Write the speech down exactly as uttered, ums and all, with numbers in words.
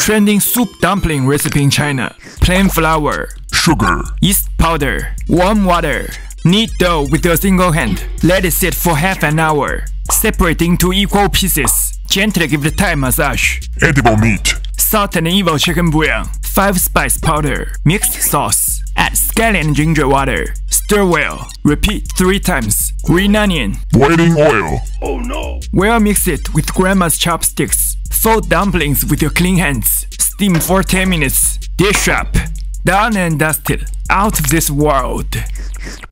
Trending soup dumpling recipe in China. Plain flour, sugar, yeast powder, warm water. Knead dough with a single hand. Let it sit for half an hour. Separate into equal pieces. Gently give the Thai massage. edible meat, Salt and evil chicken bouillon. five spice powder. Mixed sauce. Add scallion and ginger water. Stir well. Repeat three times. Green onion. boiling oil, Oh no! Well mix it with grandma's chopsticks. Fold dumplings with your clean hands. Steam for ten minutes. Dish up. Done and dusted. Out of this world.